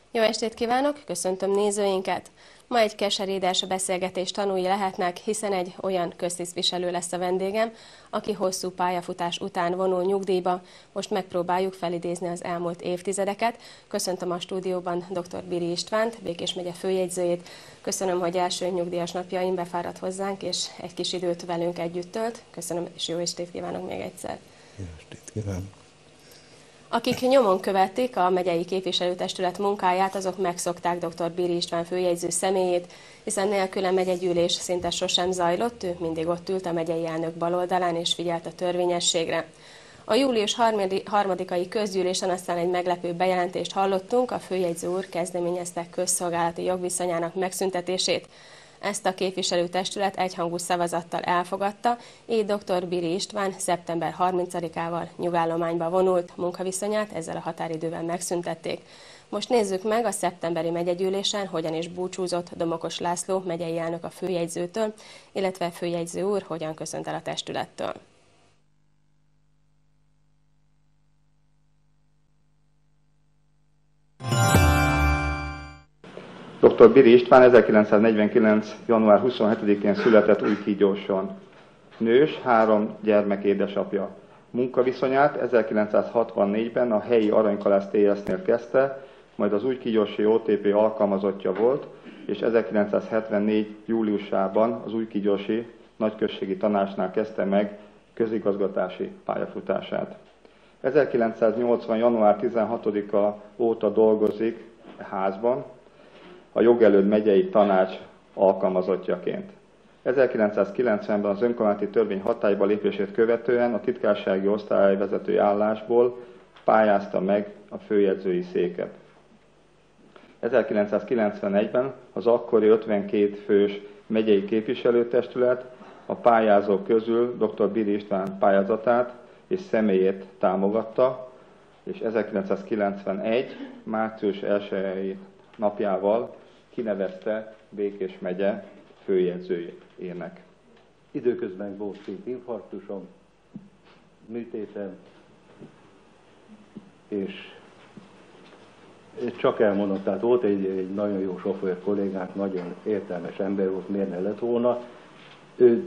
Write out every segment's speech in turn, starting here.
Jó estét kívánok, köszöntöm nézőinket! Ma egy keserédes beszélgetés tanúi lehetnek, hiszen egy olyan köztisztviselő lesz a vendégem, aki hosszú pályafutás után vonul nyugdíjba. Most megpróbáljuk felidézni az elmúlt évtizedeket. Köszöntöm a stúdióban dr. Biri Istvánt, Békés megye főjegyzőjét. Köszönöm, hogy első nyugdíjas napjain befáradt hozzánk, és egy kis időt velünk együtt tölt. Köszönöm, és jó estét kívánok még egyszer! Jó estét kívánok! Akik nyomon követik a megyei képviselőtestület munkáját, azok megszokták dr. Biri István főjegyző személyét, hiszen nélküle megyegyűlés szinte sosem zajlott, ő mindig ott ült a megyei elnök baloldalán és figyelt a törvényességre. A július 3-ai közgyűlésen aztán egy meglepő bejelentést hallottunk, a főjegyző úr kezdeményezte közszolgálati jogviszonyának megszüntetését. Ezt a képviselőtestület egyhangú szavazattal elfogadta, így dr. Biri István szeptember 30-ával nyugállományba vonult, munkaviszonyát ezzel a határidővel megszüntették. Most nézzük meg a szeptemberi megyegyűlésen, hogyan is búcsúzott Domokos László megyei elnök a főjegyzőtől, illetve főjegyző úr hogyan köszönt el a testülettől. Dr. Biri István 1949. január 27-én született Újkígyóson. Nős, 3 gyermek édesapja. Munkaviszonyát 1964-ben a helyi Aranykalász TS-nél kezdte, majd az újkígyósi OTP alkalmazottja volt, és 1974. júliusában az újkígyósi nagyközségi tanácsnál kezdte meg közigazgatási pályafutását. 1980. január 16-a óta dolgozik házban, a Jogelőd megyei tanács alkalmazottjaként. 1990-ben az önkormányzati törvény hatályba lépését követően a titkársági osztályvezetői állásból pályázta meg a főjegyzői széket. 1991-ben az akkori 52 fős megyei képviselőtestület a pályázók közül dr. Biri István pályázatát és személyét támogatta, és 1991. március 1-i napjával kinevezte Békés megye főjegyzőjének. Időközben volt 2 infarktusom, műtétem, és csak elmondom, tehát volt egy nagyon jó sofőr kollégánk, nagyon értelmes ember volt, miért ne lett volna. Ő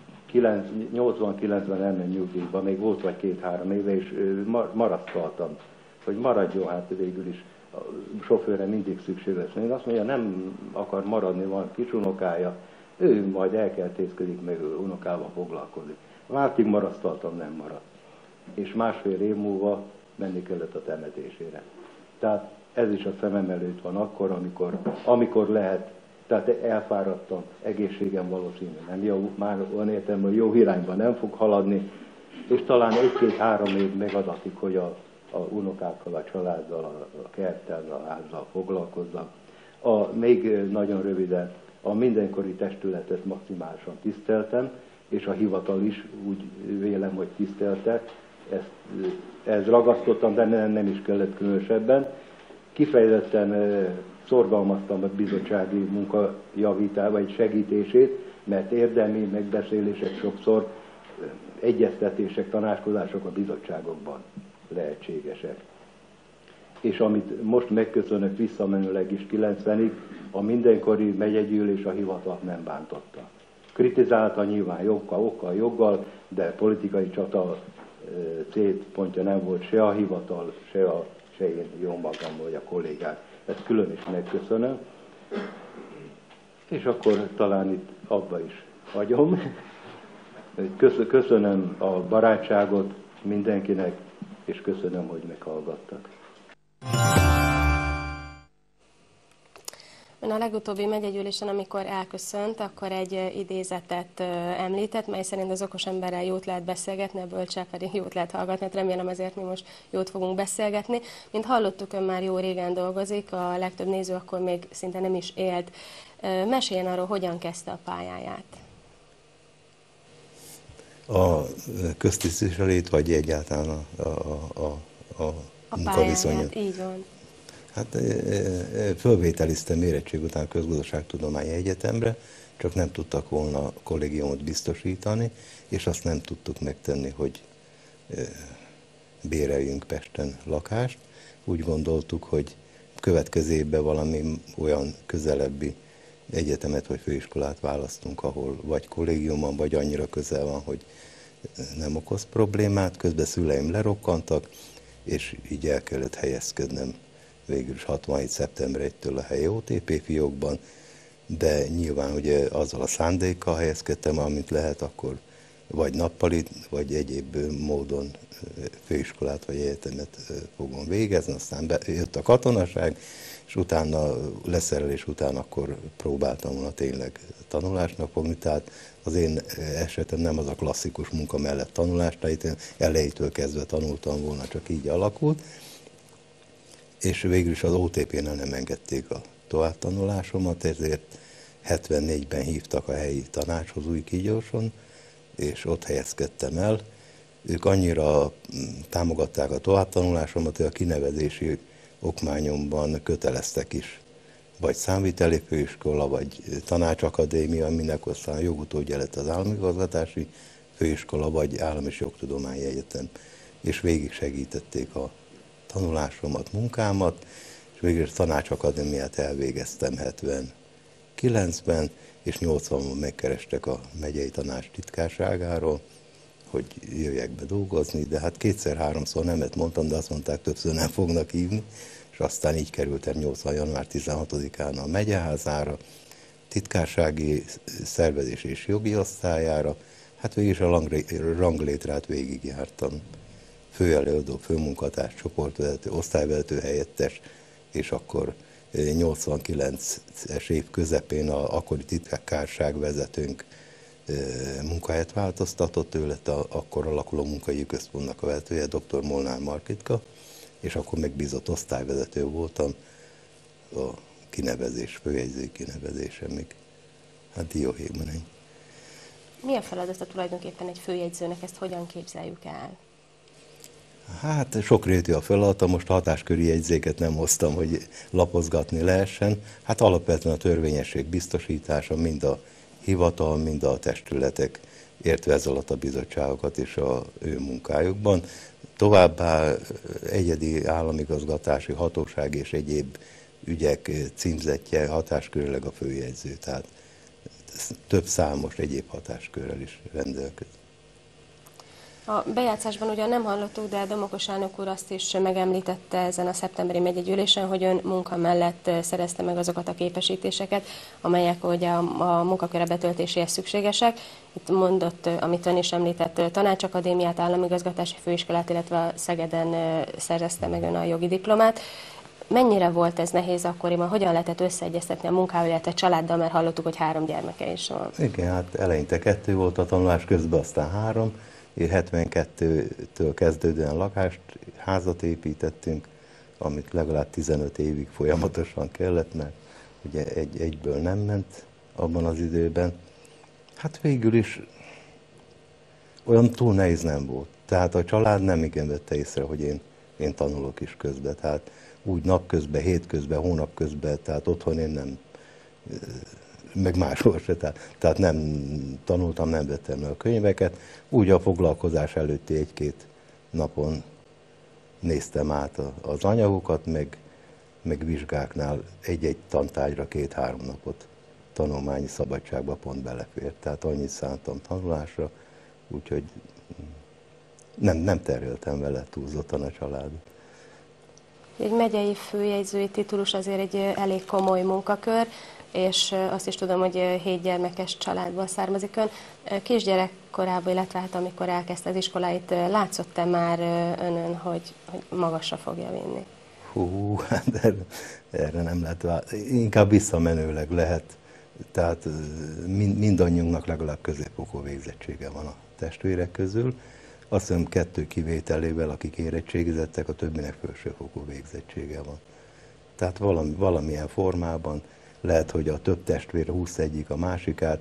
80-90 elment nyugdíjba, még volt vagy 2-3 éve, és marasztaltam, hogy maradjon, hát végül is a sofőrre mindig szükség lesz. Én azt mondja, nem akar maradni, van kisunokája, ő majd elkeltészkedik, meg unokával foglalkozik. Vártig marasztaltam, nem maradt. És másfél év múlva menni kellett a temetésére. Tehát ez is a szemem előtt van akkor, amikor lehet, tehát elfáradtam, egészségem valószínű nem jó, már van értem, hogy jó irányban nem fog haladni, és talán 1-2-3 év megadatik, hogy a unokákkal, a családdal, a kerttel, a házzal foglalkozzak. Még nagyon röviden, a mindenkori testületet maximálisan tiszteltem, és a hivatal is úgy vélem, hogy tisztelte. Ezt ragasztottam, de nem is kellett különösebben. Kifejezetten szorgalmaztam a bizottsági munka javítását, vagy segítését, mert érdemi megbeszélések sokszor, egyeztetések, tanácskozások a bizottságokban lehetségesek. És amit most megköszönök visszamenőleg is 90-ig, a mindenkori megyegyűlés a hivatalt nem bántotta. Kritizálta nyilván joggal, de politikai csata célpontja nem volt se a hivatal, se én jó magam, vagy a kollégák. Ezt külön is megköszönöm. És akkor talán itt abba is hagyom. Köszönöm a barátságot mindenkinek, és köszönöm, hogy meghallgattak. Ön a legutóbbi megyegyűlésen, amikor elköszönt, akkor egy idézetet említett, mely szerint az okos emberrel jót lehet beszélgetni, a bölcsel pedig jót lehet hallgatni. Hát remélem ezért mi most jót fogunk beszélgetni. Mint hallottuk, ön már jó régen dolgozik, a legtöbb néző akkor még szinte nem is élt. Meséljen arról, hogyan kezdte a pályáját. A köztisztviselőt, vagy egyáltalán a munkaviszonyot? Így van. Hát fölvételiztem érettség után a Közgazdaságtudományi Egyetemre, csak nem tudtak volna kollégiumot biztosítani, és azt nem tudtuk megtenni, hogy béreljünk Pesten lakást. Úgy gondoltuk, hogy következő évben valami olyan közelebbi egyetemet vagy főiskolát választunk, ahol vagy kollégiumban, vagy annyira közel van, hogy nem okoz problémát. Közben szüleim lerokkantak, és így el kellett helyezkednem végül is 67. szeptember 1-től a helyi OTP fiókban, de nyilván ugye azzal a szándékkal helyezkedtem, amint lehet, akkor vagy nappali, vagy egyéb módon főiskolát vagy egyetemet fogom végezni, aztán jött a katonaság, és utána, leszerelés után akkor próbáltam volna tényleg tanulásnak fogni, tehát az én esetem nem az a klasszikus munka mellett tanulás, tehát én elejétől kezdve tanultam volna, csak így alakult, és végül is az OTP-nél nem engedték a továbbtanulásomat, ezért 74-ben hívtak a helyi tanácshoz Újkígyorson, és ott helyezkedtem el. Ők annyira támogatták a továbbtanulásomat, hogy a kinevezési okmányomban köteleztek is. Vagy számviteli főiskola, vagy tanácsakadémia, mindenkor aztán a jogutódja lett az államigazgatási főiskola, vagy állami és jogtudományi egyetem. És végig segítették a tanulásomat, munkámat, és végül a tanácsakadémiát elvégeztem 79-ben, és 80-ban megkerestek a megyei tanács titkárságáról, hogy jöjjek be dolgozni, de hát kétszer-háromszor nemet mondtam, de azt mondták, többször nem fognak hívni, és aztán így kerültem 80. január 16-án a megyeházára, titkársági szervezés és jogi osztályára, hát végig is a ranglétrát végigjártam. Főelőadó, főmunkatárs, csoportvezető, osztályvezető helyettes, és akkor 89-es év közepén a akkori titkárság vezetőnk munkahelyet változtatott, ő lett akkor alakuló munkai központnak a vezetője, dr. Molnár Margitka, és akkor megbízott osztályvezető voltam a kinevezés, főjegyzői kinevezésemig. Hát dióhéjban ennyi. Mi a feladata tulajdonképpen egy főjegyzőnek, ezt hogyan képzeljük el? Hát sokrétű a feladata, most hatásköri jegyzéket nem hoztam, hogy lapozgatni lehessen. Hát alapvetően a törvényesség biztosítása, mind a hivatal, mind a testületek, értve ez alatt a bizottságokat és a ő munkájukban. Továbbá egyedi államigazgatási hatóság és egyéb ügyek címzettje hatáskörileg a főjegyző, tehát több számos egyéb hatáskörrel is rendelkezik. A bejátszásban ugyan nem hallottuk, de Domokos elnök úr azt is megemlítette ezen a szeptemberi megyei ülésen, hogy ön munka mellett szerezte meg azokat a képesítéseket, amelyek ugye a munkaköre betöltéséhez szükségesek. Itt mondott, amit ön is említett, tanácsakadémiát, államigazgatási főiskolát, illetve Szegeden szerezte meg ön a jogi diplomát. Mennyire volt ez nehéz akkoriban? Hogyan lehetett összeegyeztetni a munkával, illetve családdal, mert hallottuk, hogy 3 gyermeke is van. Igen, hát eleinte 2 volt a tanulás, közben aztán 3. 72-től kezdődően lakást, házat építettünk, amit legalább 15 évig folyamatosan kellett, mert ugye egyből nem ment abban az időben. Hát végül is olyan túl nehéz nem volt. Tehát a család nem igen vette észre, hogy én tanulok is közben. Tehát úgy napközben, hétközben, hónapközben, tehát otthon én nem, meg máshol se, tehát nem tanultam, nem vettem le a könyveket. Úgy a foglalkozás előtti 1-2 napon néztem át az anyagokat, meg vizsgáknál egy-egy tantárgyra 2-3 napot tanulmányi szabadságba pont belefért. Tehát annyit szántam tanulásra, úgyhogy nem terheltem vele túlzottan a családot. Egy megyei főjegyzői titulus azért egy elég komoly munkakör, és azt is tudom, hogy 7 gyermekes családból származik ön. Kisgyerekkorában, illetve hát amikor elkezdte az iskoláit, látszott-e már önön, hogy magasra fogja vinni? Hú, hát erre nem lehet, inkább visszamenőleg lehet. Tehát mindannyiunknak legalább középfokú végzettsége van a testvérek közül. Azt hiszem 2 kivételével, akik érettségizettek, a többinek felsőfokú végzettsége van. Tehát valamilyen formában lehet, hogy a több testvére húz egyik a másikát,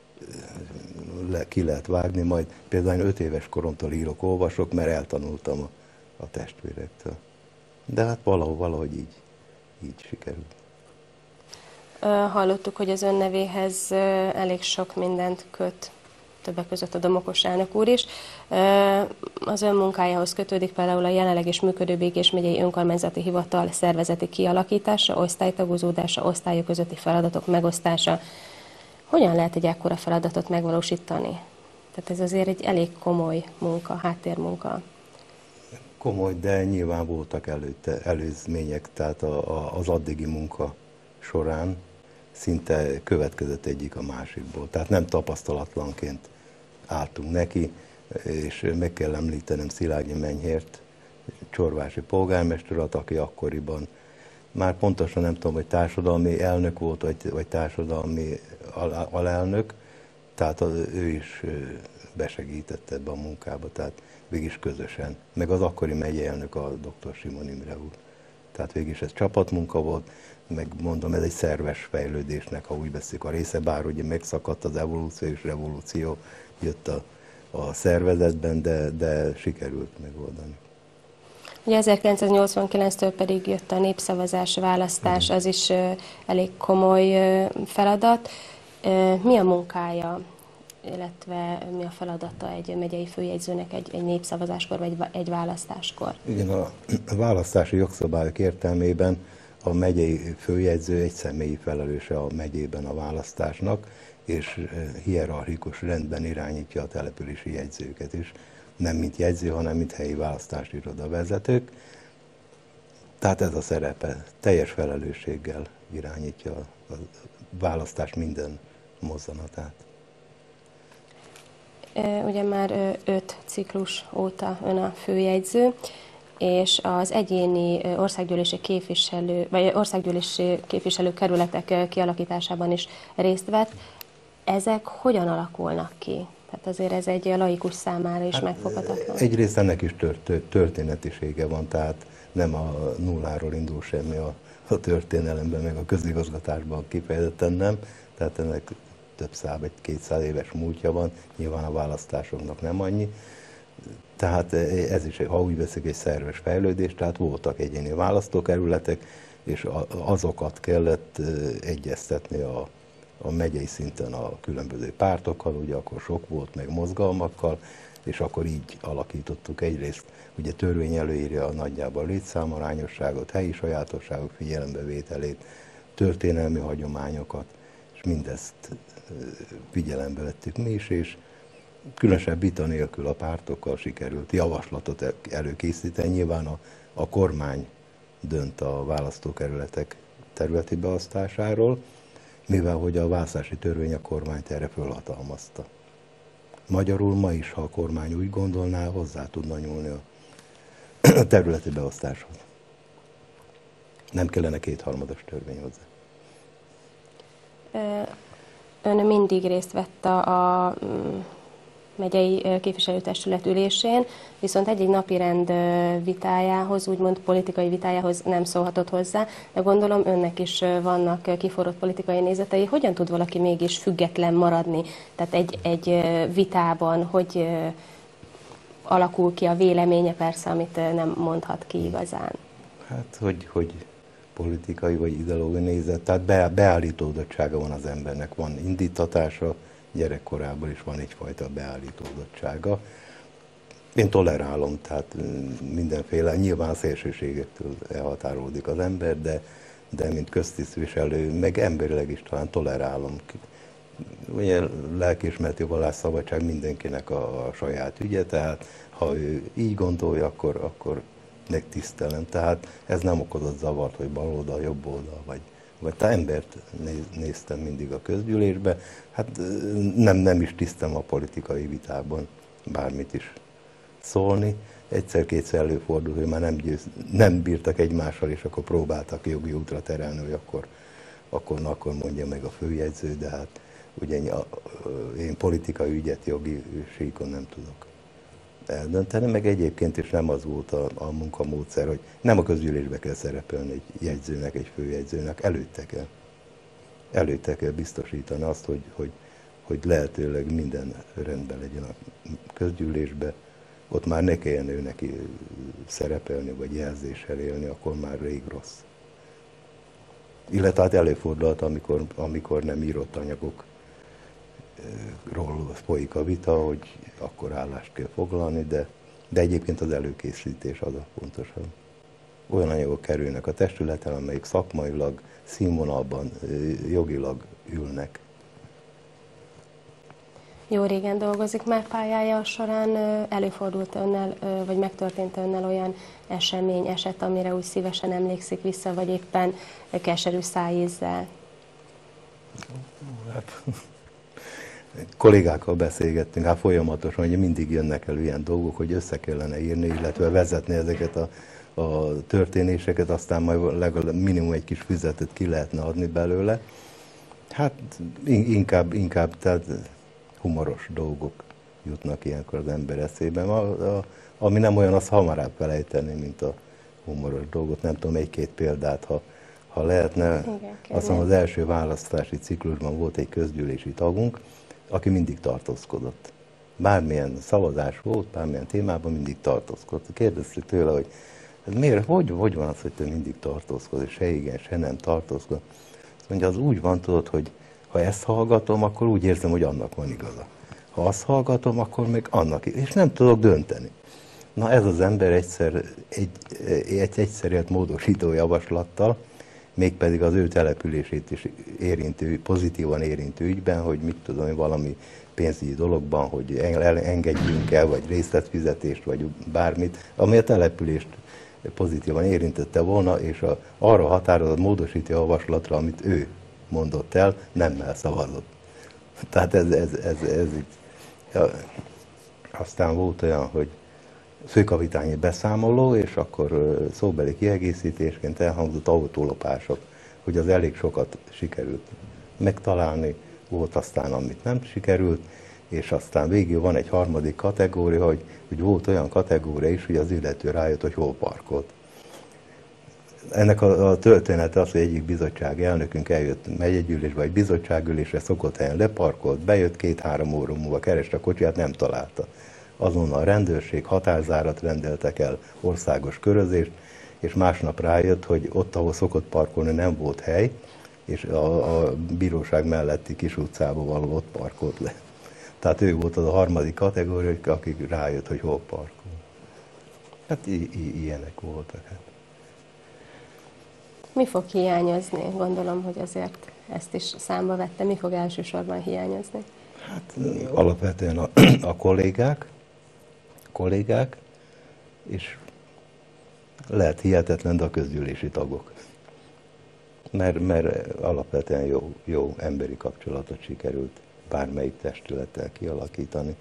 ki lehet vágni, majd például 5 éves koromtól írok, olvasok, mert eltanultam a testvérektől. De hát valahogy így sikerült. Hallottuk, hogy az ön nevéhez elég sok mindent köt többek között a Domokos elnök úr is. Az ön munkájához kötődik például a jelenleg is működő Békés megyei önkormányzati hivatal szervezeti kialakítása, osztálytagozódása, osztályok közötti feladatok megosztása. Hogyan lehet egy ekkora feladatot megvalósítani? Tehát ez azért egy elég komoly munka, háttérmunka. Komoly, de nyilván voltak előzmények, tehát az addigi munka során szinte következett egyik a másikból. Tehát nem tapasztalatlanként álltunk neki, és meg kell említenem Szilágyi Menyhért, csorvási polgármester, aki akkoriban már pontosan nem tudom, hogy társadalmi elnök volt, vagy társadalmi alelnök, tehát ő is besegített ebbe a munkába, tehát végig közösen. Meg az akkori megyei elnök a dr. Simon Imre úr. Tehát végig ez csapatmunka volt, meg mondom, ez egy szerves fejlődésnek, ha úgy veszik a része, bár ugye megszakadt az evolúció és revolúció, jött a szervezetben, de sikerült megoldani. Ugye 1989-től pedig jött a népszavazás, választás, az is elég komoly feladat. Mi a munkája, illetve mi a feladata egy megyei főjegyzőnek egy népszavazáskor vagy egy választáskor? Igen, a választási jogszabályok értelmében a megyei főjegyző egy személyi felelőse a megyében a választásnak, és hierarchikus rendben irányítja a települési jegyzőket is. Nem mint jegyző, hanem mint helyi választási iroda vezetők. Tehát ez a szerepe, teljes felelősséggel irányítja a választás minden mozzanatát. Ugye már 5 ciklus óta ön a főjegyző, és az egyéni országgyűlési képviselő kerületek kialakításában is részt vett. Ezek hogyan alakulnak ki? Tehát azért ez egy laikus számára is megfoghatatlan. Egyrészt ennek is történetisége van, tehát nem a nulláról indul semmi a történelemben, meg a közigazgatásban kifejezetten nem. Tehát ennek több száz vagy 200 éves múltja van, nyilván a választásoknak nem annyi. Tehát ez is, ha úgy veszik, egy szerves fejlődés, tehát voltak egyéni választókerületek, és azokat kellett egyeztetni a megyei szinten a különböző pártokkal, ugye akkor sok volt, meg mozgalmakkal, és akkor így alakítottuk egyrészt, ugye törvény előírja a nagyjából létszámarányosságot, helyi sajátosságok figyelembevételét, történelmi hagyományokat, és mindezt figyelembe vettük mi is, és különösebb vita nélkül a pártokkal sikerült javaslatot előkészíteni. Nyilván a kormány dönt a választókerületek területi beosztásáról, mivel hogy a választási törvény a kormányt erre fölhatalmazta. Magyarul ma is, ha a kormány úgy gondolná, hozzá tudna nyúlni a területi beosztáshoz. Nem kellene 2/3 törvény hozzá. Ön mindig részt vett a megyei képviselőtestület ülésén, viszont egy napirend vitájához, úgymond politikai vitájához nem szólhatott hozzá, de gondolom önnek is vannak kiforrott politikai nézetei. Hogyan tud valaki mégis független maradni? Tehát egy vitában, hogy alakul ki a véleménye, persze, amit nem mondhat ki igazán? Hát, hogy politikai vagy ideológiai nézet, tehát beállítódottsága van az embernek, van indítatása, gyerekkorában is van egyfajta beállítódottsága. Én tolerálom, tehát mindenféle, nyilván a szélsőségektől elhatárolódik az ember, de mint köztisztviselő, meg emberileg is talán tolerálom. Ugye lelkiismereti vallásszabadság mindenkinek a saját ügye, tehát ha ő így gondolja, akkor megtisztelem. Tehát ez nem okozott zavart, hogy baloldal, jobb oldal, vagy te embert néztem mindig a közgyűlésbe. Hát nem is tisztem a politikai vitában bármit is szólni. Egyszer-kétszer előfordult, hogy már nem bírtak egymással, és akkor próbáltak jogi útra terelni, hogy akkor mondja meg a főjegyző, de hát ugye én politikai ügyet jogi síkon nem tudok eldönteni, meg egyébként is nem az volt a munkamódszer, hogy nem a közgyűlésbe kell szerepelni egy jegyzőnek, egy főjegyzőnek, előtte kell biztosítani azt, hogy lehetőleg minden rendben legyen a közgyűlésbe, ott már ne kelljen ő neki szerepelni, vagy jelzéssel élni, akkor már rég rossz. Illetve hát előfordulhat, amikor nem írott anyagok ról folyik a vita, hogy akkor állást kell foglalni, de egyébként az előkészítés az a pontosan. Olyan anyagok kerülnek a testületen, amelyik szakmailag, színvonalban, jogilag ülnek. Jó régen dolgozik már pályája során, előfordult önnel, vagy megtörtént önnel olyan esemény, eset, amire úgy szívesen emlékszik vissza, vagy éppen keserű szájízzel? Hát, kollégákkal beszélgettünk, hát folyamatosan, hogy mindig jönnek elő ilyen dolgok, hogy össze kellene írni, illetve vezetni ezeket a történéseket, aztán majd legalább minimum egy kis füzetet ki lehetne adni belőle. Hát inkább tehát humoros dolgok jutnak ilyenkor az ember eszében. Ami nem olyan, az hamarabb felejteni, mint a humoros dolgot. Nem tudom, egy-két példát, ha lehetne. Igen, azt mondom, az első választási ciklusban volt egy közgyűlési tagunk, aki mindig tartózkodott. Bármilyen szavazás volt, bármilyen témában mindig tartózkodott. Kérdeztük tőle, hogy miért, hogy van az, hogy te mindig tartózkodsz, se igen, se nem tartózkodsz. Azt mondja, az úgy van, tudod, hogy ha ezt hallgatom, akkor úgy érzem, hogy annak van igaza. Ha azt hallgatom, akkor még annak, és nem tudok dönteni. Na ez az ember egyszer élt módosító javaslattal, mégpedig az ő települését is pozitívan érintő ügyben, hogy mit tudom én, valami pénzügyi dologban, hogy engedjünk el, vagy részletfizetést, vagy bármit, ami a települést pozitívan érintette volna, és arra határozott módosító javaslatra, amit ő mondott el, nemmel szavazott. Tehát ez így. Ja, aztán volt olyan, hogy főkapitányi beszámoló, és akkor szóbeli kiegészítésként elhangzott autólopások, hogy az elég sokat sikerült megtalálni, volt aztán, amit nem sikerült, és aztán végül van egy harmadik kategória, hogy volt olyan kategória is, hogy az illető rájött, hogy hol parkolt. Ennek a története az, hogy egyik bizottság elnökünk eljött megyegyűlésbe, vagy bizottságülésre, szokott helyen leparkolt, bejött 2-3 óra múlva, kereste a kocsiját, nem találta. Azonnal a rendőrség határzárat rendeltek el, országos körözést, és másnap rájött, hogy ott, ahol szokott parkolni, nem volt hely, és a bíróság melletti kis utcába való ott parkolt le. Tehát ő volt az a harmadik kategória, aki rájött, hogy hol parkol. Hát ilyenek voltak. Hát. Mi fog hiányozni? Gondolom, hogy azért ezt is számba vette. Mi fog elsősorban hiányozni? Hát alapvetően a kollégák, és lehet hihetetlen, de a közgyűlési tagok. Mert alapvetően jó emberi kapcsolatot sikerült bármelyik testülettel kialakítani.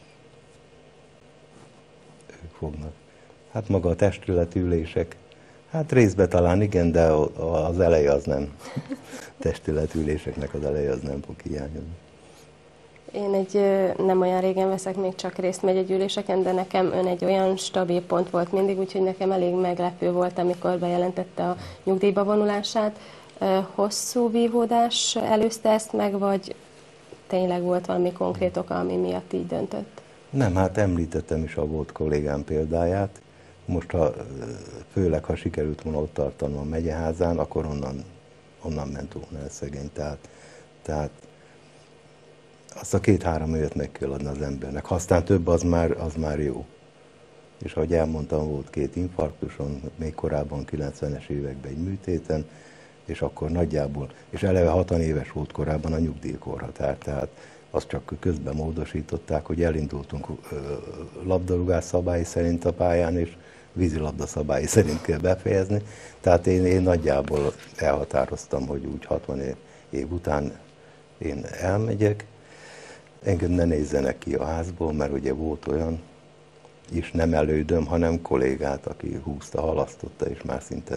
Ők fognak. Hát maga a testületülések, hát részben talán igen, de az eleje az nem. Testületüléseknek az eleje az nem fog hiányozni. Én nem olyan régen veszek még csak részt megyegyűléseken, de nekem ön egy olyan stabil pont volt mindig, úgyhogy nekem elég meglepő volt, amikor bejelentette a nyugdíjba vonulását. Hosszú vívódás előzte ezt meg, vagy tényleg volt valami konkrét oka, ami miatt így döntött? Nem, hát említettem is a volt kollégám példáját. Most főleg, ha sikerült volna ott tartanom a megyeházán, akkor onnan ment volna el szegény. Tehát azt a 2-3 évet meg kell adni az embernek. Ha aztán több, az már jó. És ahogy elmondtam, volt 2 infarktuson, még korábban 90-es években egy műtéten, és akkor nagyjából, és eleve 60 éves volt korábban a nyugdíjkorhatár, tehát azt csak közben módosították, hogy elindultunk labdarúgás szabályi szerint a pályán, és vízilabda szabályi szerint kell befejezni. Tehát én nagyjából elhatároztam, hogy úgy 60 év után én elmegyek, engem ne nézzenek ki a házból, mert ugye volt olyan is, nem elődöm, hanem kollégát, aki húzta, halasztotta, és már szinte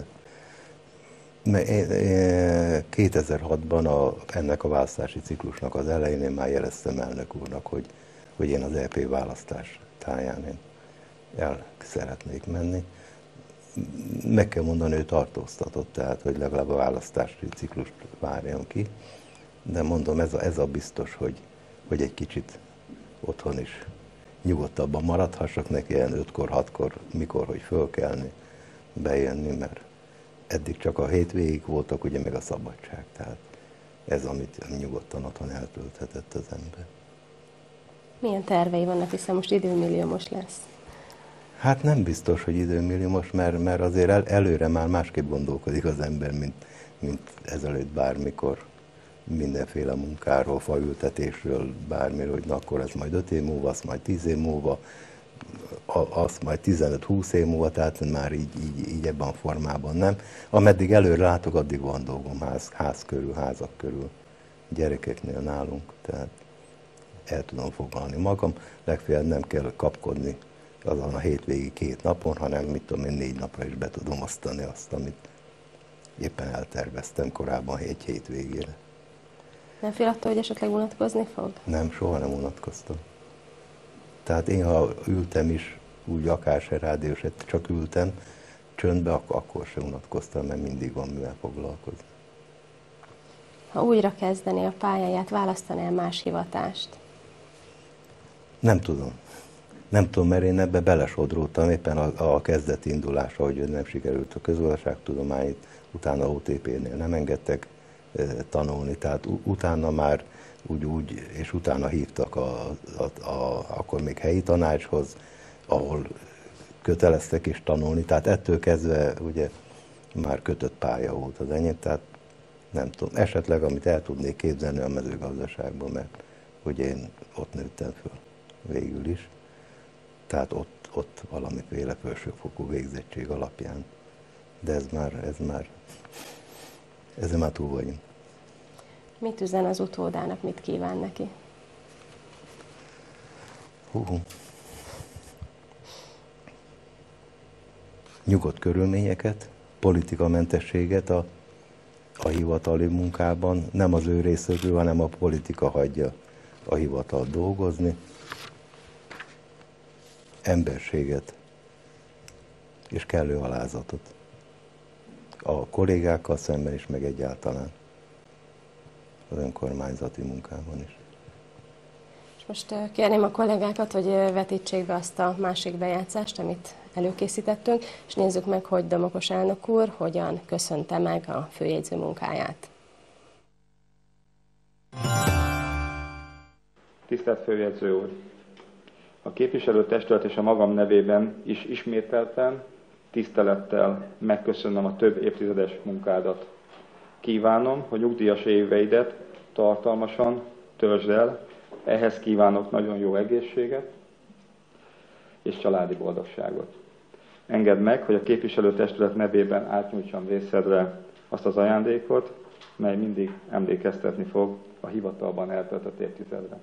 2006-ban ennek a választási ciklusnak az elején én már jeleztem elnök úrnak, hogy én az EP választás táján én el szeretnék menni. Meg kell mondani, ő tartóztatott, tehát hogy legalább a választási ciklust várjon ki, de mondom, ez a biztos, hogy egy kicsit otthon is nyugodtabban maradhassak neki, ilyen 5-kor, 6-kor, mikor, hogy fölkelni, bejönni, mert eddig csak a hétvégig voltak, ugye meg a szabadság. Tehát ez, amit nyugodtan otthon eltölthetett az ember. Milyen tervei vannak, hiszen most időmilliómos lesz? Hát nem biztos, hogy időmilliómos, mert azért előre már másképp gondolkodik az ember, mint ezelőtt bármikor. Mindenféle munkáról, faültetésről, bármiről, hogy na akkor ez majd 5 év múlva, azt majd 10 év múlva, azt majd 15-20 év múlva, tehát már így ebben a formában nem. Ameddig előre látok, addig van dolgom ház körül, házak körül, gyerekeknél nálunk, tehát el tudom foglalni magam, legfeljebb nem kell kapkodni azon a hétvégi 2 napon, hanem mit tudom én 4 napra is be tudom osztani azt, amit éppen elterveztem korábban egy hétvégére. Nem fél attól, hogy esetleg unatkozni fog? Nem, soha nem unatkoztam. Tehát én, ha ültem is, úgy akár se rádió, se csak ültem csöndbe, akkor se unatkoztam, mert mindig van mivel foglalkozni. Ha újra kezdené a pályáját, választaná más hivatást? Nem tudom. Nem tudom, mert én ebbe belesodródtam éppen a kezdeti indulásra, hogy nem sikerült a közgazdaságtudományit, utána OTP-nél nem engedtek tanulni, tehát utána már úgy, és utána hívtak akkor még helyi tanácshoz, ahol köteleztek is tanulni, tehát ettől kezdve ugye már kötött pálya volt az enyém, tehát nem tudom, esetleg amit el tudnék képzelni a mezőgazdaságban, mert ugye én ott nőttem föl végül is, tehát ott valamiféle felsőfokú végzettség alapján, de ezzel már túl vagyunk. Mit üzen az utódának, mit kíván neki? Nyugodt körülményeket, politikamentességet a hivatali munkában, nem az ő részéről, hanem a politika hagyja a hivatalt dolgozni, emberséget és kellő alázatot a kollégákkal szemben is, meg egyáltalán az önkormányzati munkában is. És most kérném a kollégákat, hogy vetítsék be azt a másik bejátszást, amit előkészítettünk, és nézzük meg, hogy Domokos elnök úr hogyan köszönte meg a főjegyző munkáját. Tisztelt Főjegyző úr! A képviselőtestület és a magam nevében is ismételten, tisztelettel megköszönöm a több évtizedes munkádat. Kívánom, hogy nyugdíjas éveidet tartalmasan töltsd el, ehhez kívánok nagyon jó egészséget és családi boldogságot. Engedd meg, hogy a képviselőtestület nevében átnyújtsam részedre azt az ajándékot, mely mindig emlékeztetni fog a hivatalban eltöltött évtizedre.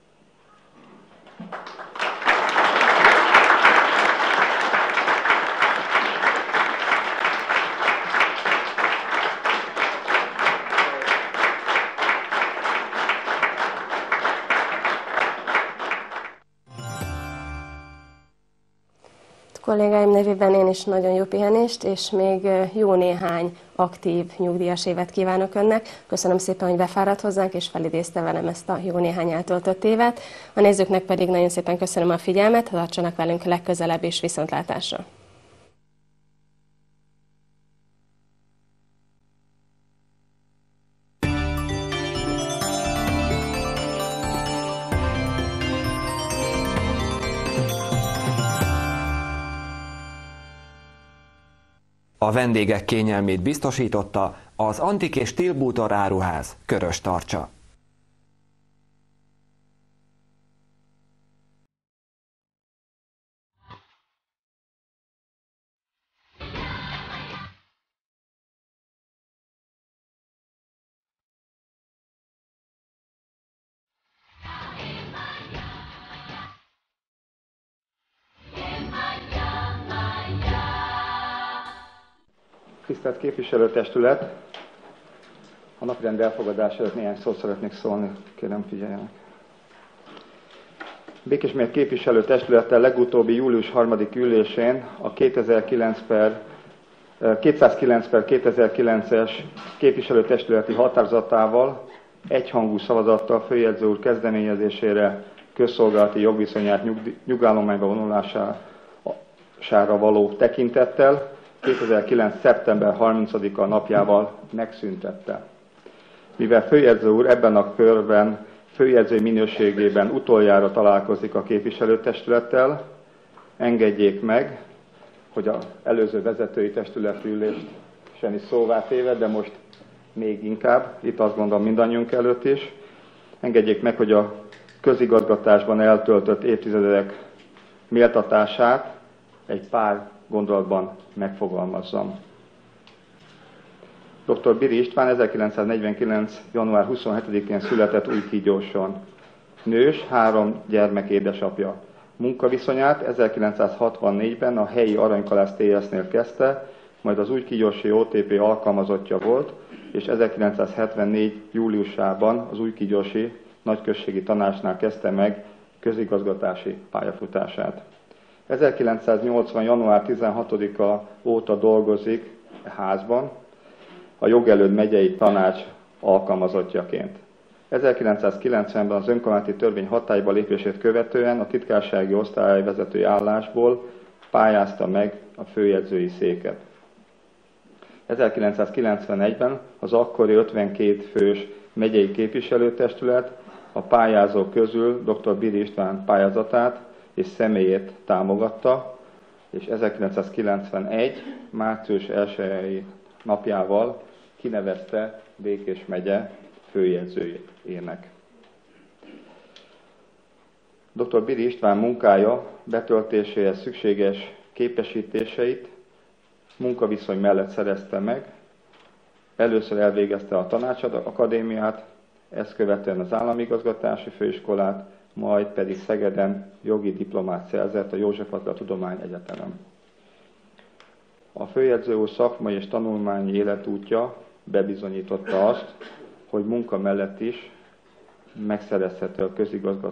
Kollégáim nevében én is nagyon jó pihenést, és még jó néhány aktív nyugdíjas évet kívánok önnek. Köszönöm szépen, hogy befáradt hozzánk, és felidézte velem ezt a jó néhány eltöltött évet. A nézőknek pedig nagyon szépen köszönöm a figyelmet, tartsanak velünk legközelebb, és viszontlátásra! A vendégek kényelmét biztosította az Antik és Tilbútor áruház Köröstarcsa. Tisztelt Képviselőtestület! A napirend elfogadás előtt néhány szót szeretnék szólni, kérem figyeljenek. Békésmér Képviselőtestülettel legutóbbi július 3. ülésén a 209/2009-es képviselőtestületi határozatával egyhangú szavazattal főjegyző úr kezdeményezésére közszolgálati jogviszonyát nyugállományba vonulására való tekintettel 2009. szeptember 30-a napjával megszüntette. Mivel főjegyző úr ebben a körben főjegyző minőségében utoljára találkozik a képviselőtestülettel, engedjék meg, hogy az előző vezetői testületi ülésen is szóvá téve, de most még inkább, itt azt gondolom mindannyiunk előtt is, engedjék meg, hogy a közigazgatásban eltöltött évtizedek méltatását egy pár gondolatban megfogalmazzam. Dr. Biri István 1949. január 27-én született Újkígyóson. Nős, 3 gyermek édesapja. Munkaviszonyát 1964-ben a helyi Aranykalász TS-nél kezdte, majd az Újkígyósi OTP alkalmazottja volt, és 1974. júliusában az Újkígyósi Nagyközségi Tanácsnál kezdte meg közigazgatási pályafutását. 1980. január 16-a óta dolgozik a házban, a Jogelőd megyei tanács alkalmazottjaként. 1990-ben az önkormányzati törvény hatályba lépését követően a titkársági osztályvezetői állásból pályázta meg a főjegyzői széket. 1991-ben az akkori 52 fős megyei képviselőtestület a pályázók közül dr. Biri István pályázatát és személyét támogatta, és 1991. március 1. napjával kinevezte Békés megye főjegyzőjének. Dr. Biri István munkája betöltéséhez szükséges képesítéseit munkaviszony mellett szerezte meg. Először elvégezte a tanácsadóakadémiát, ezt követően az államigazgatási főiskolát, majd pedig Szegeden jogi diplomát szerzett a József Attila Tudományegyetemen. A főjegyző úr szakmai és tanulmányi életútja bebizonyította azt, hogy munka mellett is megszerezhető a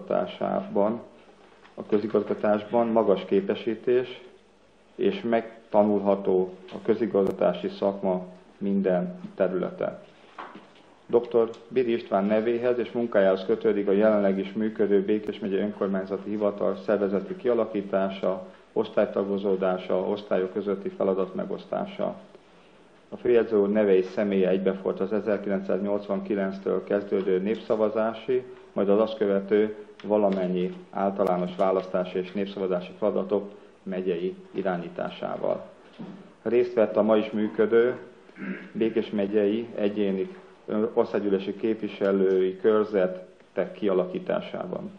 közigazgatásban magas képesítés, és megtanulható a közigazgatási szakma minden területe. Dr. Biri István nevéhez és munkájához kötődik a jelenleg is működő Békés megye önkormányzati hivatal szervezeti kialakítása, osztálytagozódása, osztályok közötti feladat megosztása. A főjegyző úr neve és személye egybefolyt az 1989-től kezdődő népszavazási, majd az azt követő valamennyi általános választási és népszavazási feladatok megyei irányításával. Részt vett a ma is működő Békés megyei egyéni országgyűlési képviselői körzetek kialakításában.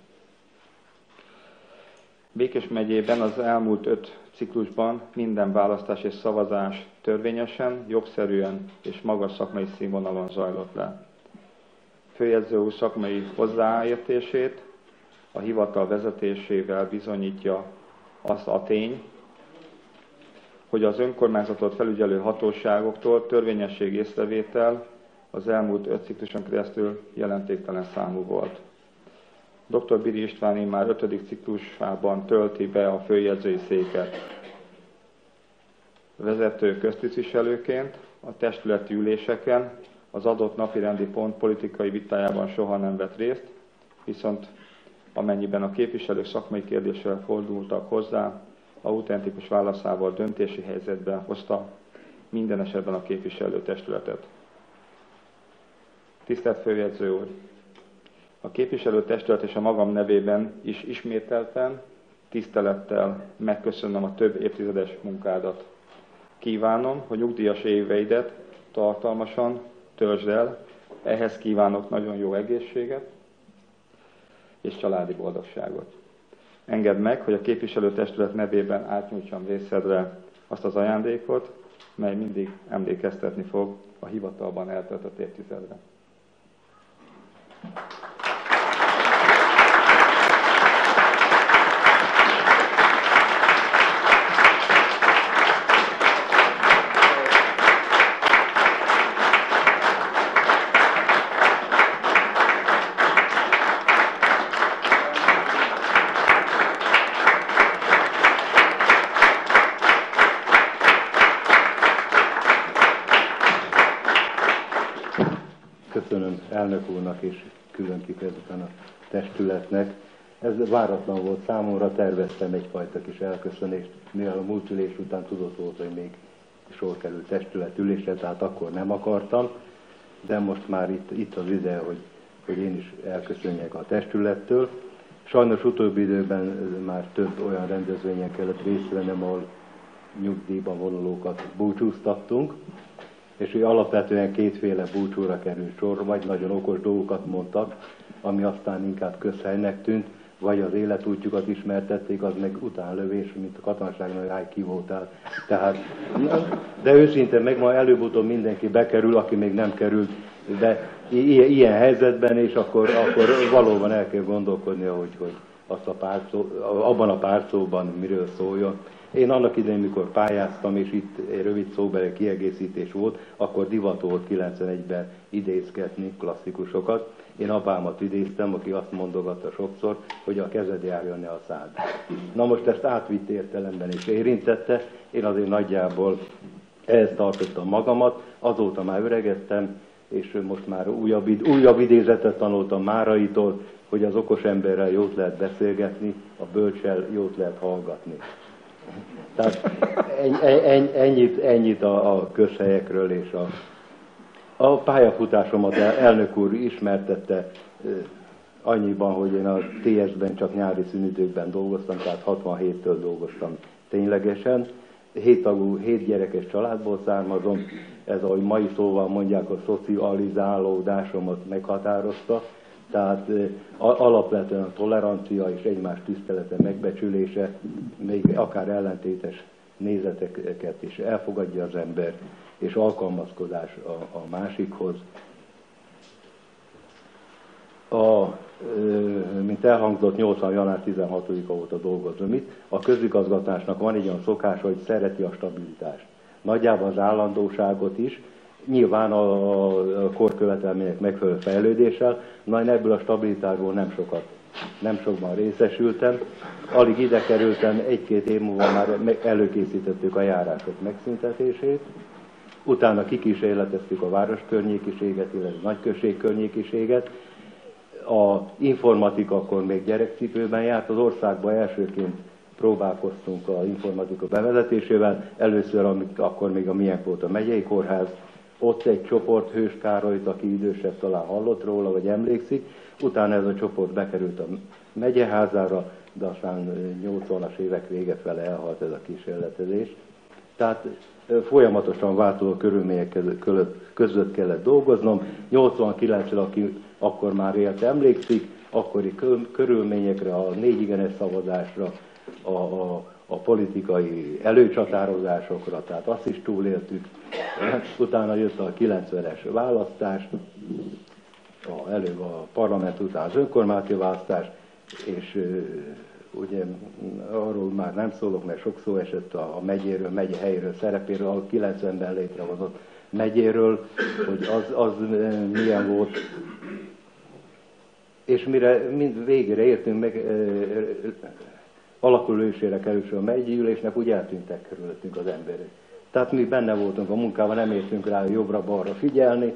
Békés megyében az elmúlt 5 ciklusban minden választás és szavazás törvényesen, jogszerűen és magas szakmai színvonalon zajlott le. Főjegyző úr szakmai hozzáértését a hivatal vezetésével bizonyítja az a tény, hogy az önkormányzatot felügyelő hatóságoktól törvényesség észrevétel az elmúlt 5 cikluson keresztül jelentéktelen számú volt. Dr. Biri István már 5. ciklusában tölti be a főjegyzői széket. Vezető köztisztviselőként a testületi üléseken az adott napirendi pont politikai vitájában soha nem vett részt, viszont amennyiben a képviselők szakmai kérdéssel fordultak hozzá, autentikus válaszával döntési helyzetbe hozta minden esetben a képviselőtestületet. Tisztelt Főjegyző úr! A képviselőtestület és a magam nevében is ismételten, tisztelettel megköszönöm a több évtizedes munkádat. Kívánom, hogy nyugdíjas éveidet tartalmasan töltsd el, ehhez kívánok nagyon jó egészséget és családi boldogságot. Engedd meg, hogy a képviselőtestület nevében átnyújtsam részedre azt az ajándékot, mely mindig emlékeztetni fog a hivatalban eltöltött évtizedre. Köszönöm elnök úrnak és külön kifejezetten a testületnek. Ez váratlan volt számomra, terveztem egyfajta kis elköszönést, mivel a múlt ülés után tudott volt, hogy még sor kerül testületülésre, tehát akkor nem akartam. de most már itt az ide, hogy én is elköszönjek a testülettől. Sajnos utóbbi időben már több olyan rendezvényen kellett részt vennem, ahol nyugdíjba vonulókat búcsúztattunk, és hogy alapvetően kétféle búcsúra került sor, vagy nagyon okos dolgokat mondtak, ami aztán inkább közhelynek tűnt, vagy az életútjukat ismertették, az meg utánlövés, mint a katonaságnak, hogy ki voltál. Tehát, de őszintén meg ma előbb-utóbb mindenki bekerül, aki még nem került, de ilyen helyzetben, és akkor valóban el kell gondolkodni, hogy azt abban a pár szóban miről szóljon. Én annak idején, mikor pályáztam, és itt egy rövid szóbeli kiegészítés volt, akkor divat volt 91-ben idézgetni klasszikusokat. Én apámat idéztem, aki azt mondogatta sokszor, hogy a kezed járjon ne a szád. Na most ezt átvitt értelemben is érintette, én azért nagyjából ehhez tartottam magamat, azóta már öregedtem, és most már újabb idézetet tanultam Máraitól, hogy az okos emberrel jót lehet beszélgetni, a bölccsel jót lehet hallgatni. Tehát ennyit a közhelyekről, és a pályafutásomat elnök úr ismertette annyiban, hogy én a TS-ben csak nyári szünidőkben dolgoztam, tehát 67-től dolgoztam ténylegesen. 7 gyerekes családból származom, ez ahogy mai szóval mondják, a szocializálódásomat meghatározta, tehát alapvetően a tolerancia és egymás tisztelete megbecsülése, még akár ellentétes nézeteket is elfogadja az ember, és alkalmazkodás a másikhoz. Mint elhangzott, 80. január 16-a óta dolgozom itt. A közigazgatásnak van egy olyan szokása, hogy szereti a stabilitást. Nagyjából az állandóságot is, nyilván a korkövetelmények megfelelő fejlődéssel, na én ebből a stabilitásból nem sokban részesültem. Alig ide kerültem, 1-2 év múlva már előkészítettük a járások megszüntetését, utána kikísérleteztük a város környékiséget, illetve nagyközség környékiséget. A informatika akkor még gyerekcipőben járt, az országban elsőként próbálkoztunk az informatika bevezetésével, először, akkor még a miénk volt a megyei kórház, ott egy csoport, Hős Károlyt, aki idősebb, talán hallott róla, vagy emlékszik, utána ez a csoport bekerült a megyeházára, de aztán 80-as évek vége fele elhalt ez a kísérletezés. Tehát folyamatosan változó körülmények között kellett dolgoznom. 89-re, aki akkor már élt, emlékszik, akkori körülményekre, a 4 igenes szavazásra, a politikai előcsatározásokra, tehát azt is túléltük. Utána jött a 90-es választás, előbb a parlament után az önkormányzati választás, és ugye arról már nem szólok, mert sok szó esett a megyéről, megyehelyről, szerepéről, a 90-ben létrehozott megyéről, hogy az milyen volt. És mire végére értünk meg, alakulősére került a megyei ülésnek, úgy eltűntek körülöttünk az emberek. Tehát mi benne voltunk a munkában, nem értünk rá jobbra-balra figyelni.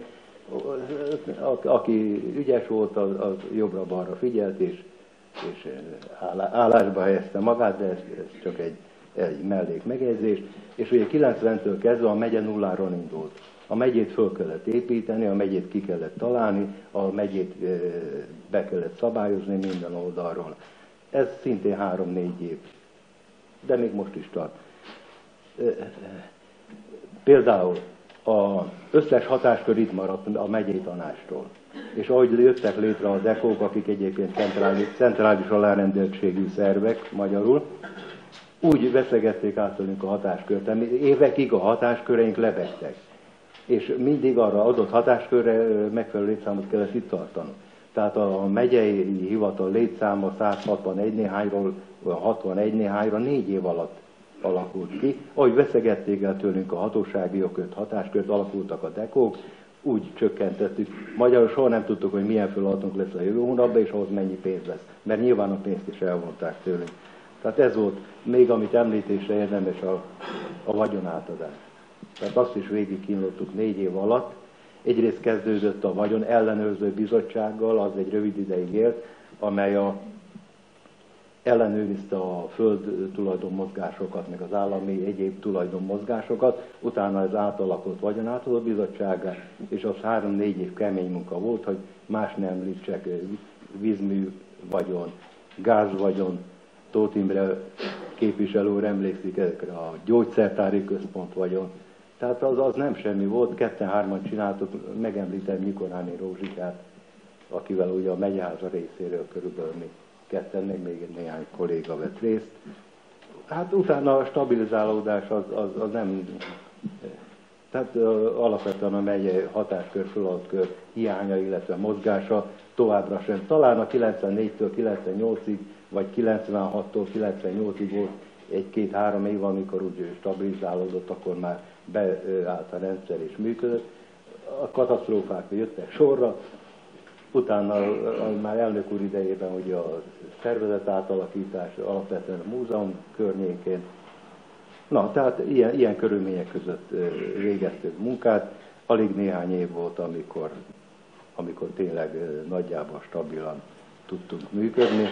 Aki ügyes volt, az jobbra-balra figyelt, és állásba helyezte magát, de ez csak egy mellék megjegyzés. És ugye 90-től kezdve a megye nulláról indult. A megyét föl kellett építeni, a megyét ki kellett találni, a megyét be kellett szabályozni minden oldalról. Ez szintén 3-4 év, de még most is tart. Például az összes hatáskör itt maradt a megyei tanácstól. És ahogy jöttek létre a dekók, akik egyébként centrális alárendeltségű szervek magyarul, úgy veszegették át tőlünk a hatáskört. Évekig a hatásköreink lebegtek. És mindig arra adott hatáskörre megfelelő létszámot kellett itt tartani. Tehát a megyei hivatal létszáma 161 néhányról 61 néhányra 4 év alatt alakult ki. Ahogy veszegették el tőlünk a hatósági jogkört, hatáskört, alakultak a dekók, úgy csökkentettük. Magyarul soha nem tudtuk, hogy milyen feladatunk lesz a jövő hónapban, és ahhoz mennyi pénz lesz. Mert nyilván a pénzt is elvonták tőlünk. Tehát ez volt még, amit említésre érdemes a vagyonátadás. Tehát azt is végig kínlottuk 4 év alatt. Egyrészt kezdődött a vagyon ellenőrző bizottsággal, az egy rövid ideig élt, amely ellenőrizte a föld tulajdonmozgásokat, meg az állami egyéb tulajdonmozgásokat, utána ez átalakult vagyonátadó bizottságá, és az 3-4 év kemény munka volt, hogy más nem említsek, vízmű vagyon, gázvagyon, Tóth Imre képviselő úr emlékszik ezekre a gyógyszertári központ vagyon. Tehát az nem semmi volt, 2-3-an csináltuk, megemlítem Nikoráni Rózsikát, akivel ugye a megyháza részéről körülbelül mi ketten, még néhány kolléga vett részt. Hát utána a stabilizálódás az nem... Tehát alapvetően a megye hatáskör, feladatkör hiánya, illetve mozgása továbbra sem. Talán a 94-től 98-ig, vagy 96-tól 98-ig volt 1-2-3 év, amikor úgy stabilizálódott, akkor már beállt a rendszer és működött. A katasztrófák jöttek sorra, utána már elnök úr idejében ugye a szervezet átalakítás alapvetően a múzeum környékén. Na, tehát ilyen körülmények között végeztük munkát. Alig néhány év volt, amikor tényleg nagyjából stabilan tudtunk működni.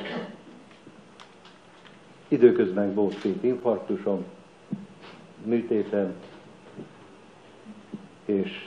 Időközben volt 2 infarktusom, műtétem, és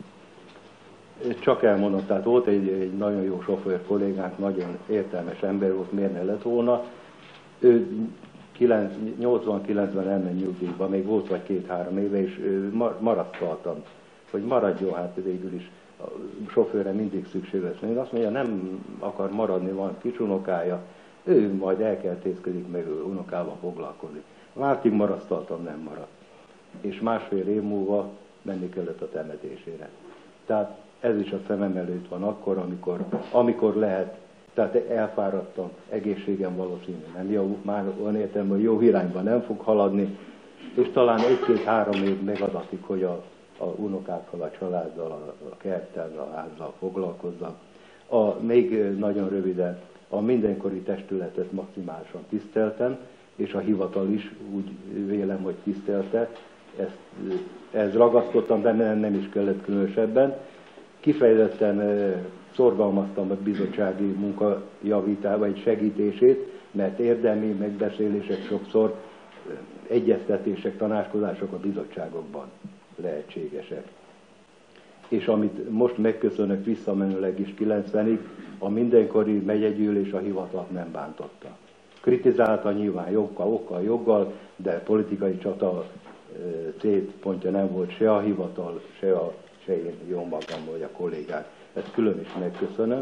csak elmondom, tehát volt egy nagyon jó sofőr kollégánk, nagyon értelmes ember volt, miért ne lett volna. Ő 89-ben elment nyugdíjba, még volt vagy 2-3 éve, és marasztaltam, hogy maradjon, hát végül is a sofőrre mindig szükség lesz. Én azt mondja, nem akar maradni, van kicsunokája, ő majd elkertészkedik, meg unokával foglalkozik. Vártig marasztaltam, nem maradt. És 1,5 év múlva menni kellett a temetésére. Tehát ez is a szemem előtt van akkor, amikor lehet. Tehát elfáradtam, egészségem valószínű nem jó, már van értem, hogy jó irányba nem fog haladni, és talán 1-2-3 év megadatik, hogy a unokákkal, a családdal, a kerttel, a házzal foglalkozzam. Még nagyon röviden, a mindenkori testületet maximálisan tiszteltem, és a hivatal is úgy vélem, hogy tisztelte. Ez ragaszkodtam, de nem is kellett különösebben. Kifejezetten szorgalmaztam a bizottsági munka javítása vagy segítését, mert érdemi megbeszélések sokszor, egyeztetések, tanácskozások a bizottságokban lehetségesek. És amit most megköszönök visszamenőleg is 90-ig, a mindenkori megyegyűlés a hivatalt nem bántotta. Kritizálta nyilván joggal, de politikai csata célpontja nem volt se a hivatal, se én jó magam, vagy a kollégák. Ezt külön is megköszönöm.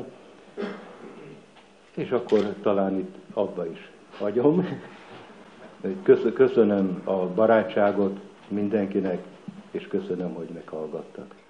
És akkor talán itt abba is hagyom. Köszönöm a barátságot mindenkinek, és köszönöm, hogy meghallgattak.